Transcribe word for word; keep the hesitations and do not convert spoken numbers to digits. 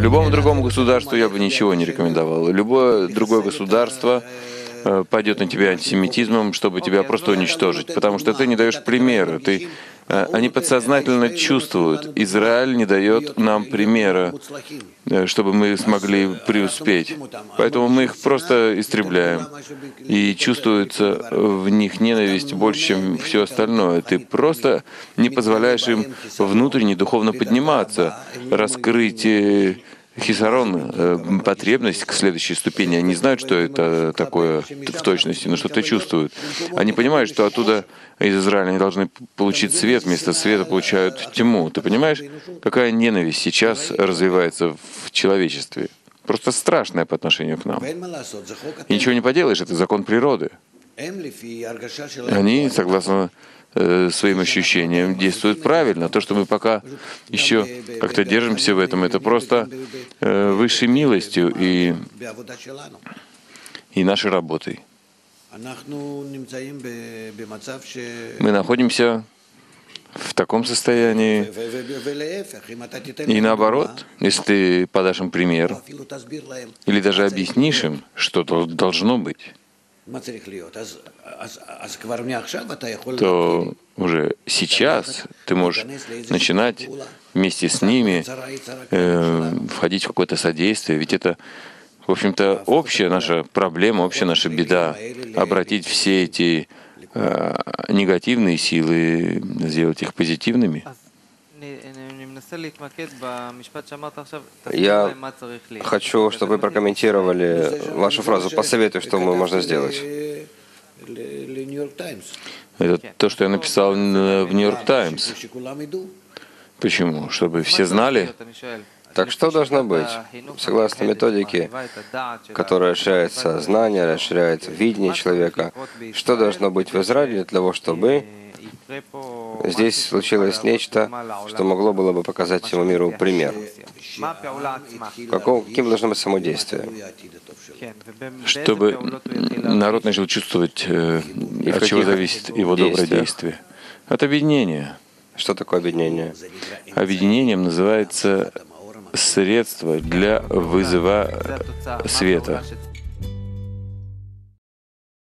Любому другому государству я бы ничего не рекомендовал. Любое другое государство пойдет на тебя антисемитизмом, чтобы тебя просто уничтожить, потому что ты не даешь примера. Ты, они подсознательно чувствуют. Израиль не дает нам примера, чтобы мы смогли преуспеть. Поэтому мы их просто истребляем. И чувствуется в них ненависть больше, чем все остальное. Ты просто не позволяешь им внутренне духовно подниматься, раскрыть хисарон, потребность к следующей ступени. Они знают, что это такое в точности, но что-то чувствуют. Они понимают, что оттуда из Израиля они должны получить свет, вместо света получают тьму. Ты понимаешь, какая ненависть сейчас развивается в человечестве? Просто страшная по отношению к нам. И ничего не поделаешь, это закон природы. Они, согласно своим ощущениям, действуют правильно. То, что мы пока еще как-то держимся в этом, это просто высшей милостью и, и нашей работой. Мы находимся в таком состоянии. И наоборот, если ты подашь им пример, или даже объяснишь им, что должно быть, то уже сейчас ты можешь начинать вместе с ними э, входить в какое-то содействие. Ведь это, в общем-то, общая наша проблема, общая наша беда. Обратить все эти э, негативные силы, сделать их позитивными. Я хочу, чтобы вы прокомментировали вашу фразу «посоветуй, что мы можно сделать». Это то, что я написал в Нью-Йорк Таймс. Почему? Чтобы все знали? Так что должно быть? Согласно методике, которая расширяет сознание, расширяет видение человека, что должно быть в Израиле для того, чтобы здесь случилось нечто, что могло было бы показать всему миру пример? Каков, каким должно быть само действие? Чтобы народ начал чувствовать, э, от чего зависит его доброе действие. От объединения. Что такое объединение? Объединением называется средство для вызова света.